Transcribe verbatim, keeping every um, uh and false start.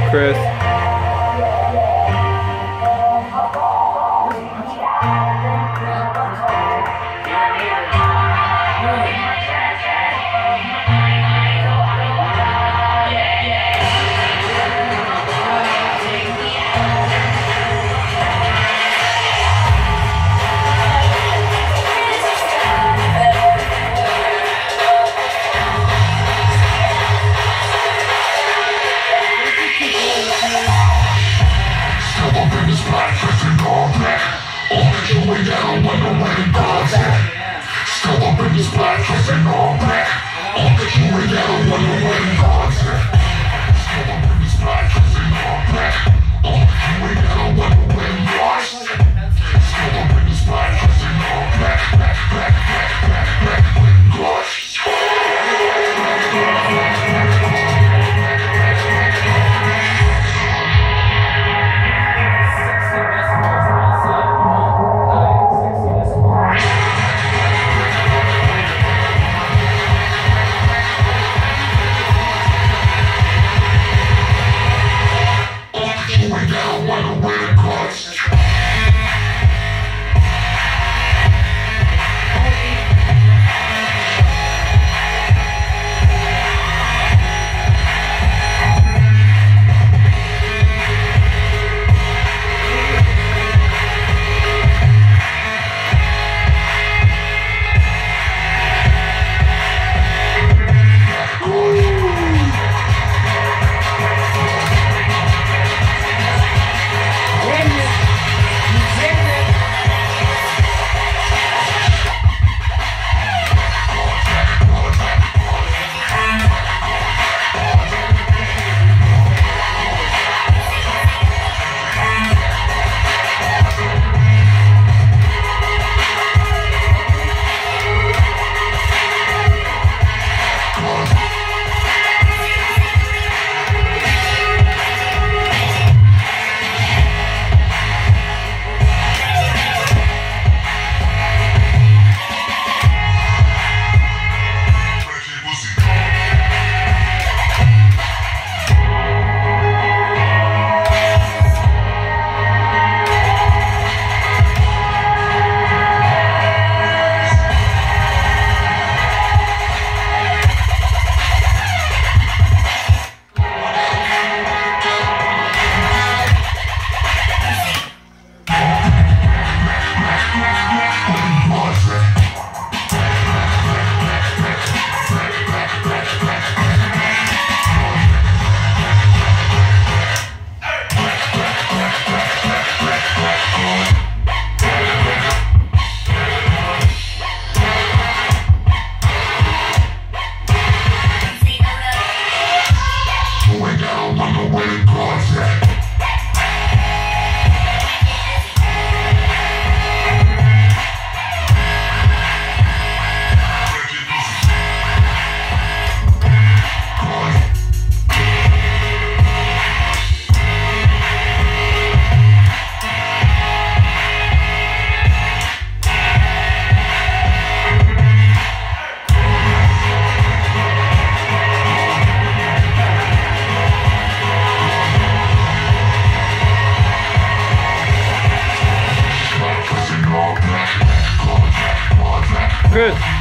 Chris. Way down when the rain falls in. Still up in this black, kissing all black. All the way down when the rain falls in. Still up in this black, kissing all black. All the way down when the rain falls in. Still up in this black, kissing all black. Black, black, black, black, black, wind gloss. Chris.